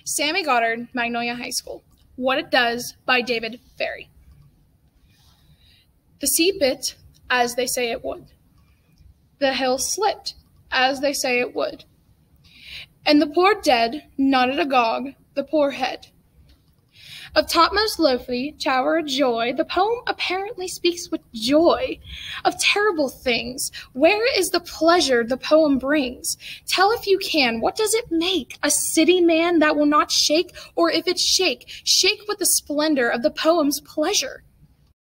Sammy Goddard, Magnolia High School. What It Does by David Ferry. The sea bit as they say it would. The hill slipped as they say it would. And the poor dead nodded agog the poor head. Of topmost loathly tower joy, the poem apparently speaks with joy of terrible things. Where is the pleasure the poem brings? Tell if you can, what does it make? A city man that will not shake, or if it shake, shake with the splendor of the poem's pleasure.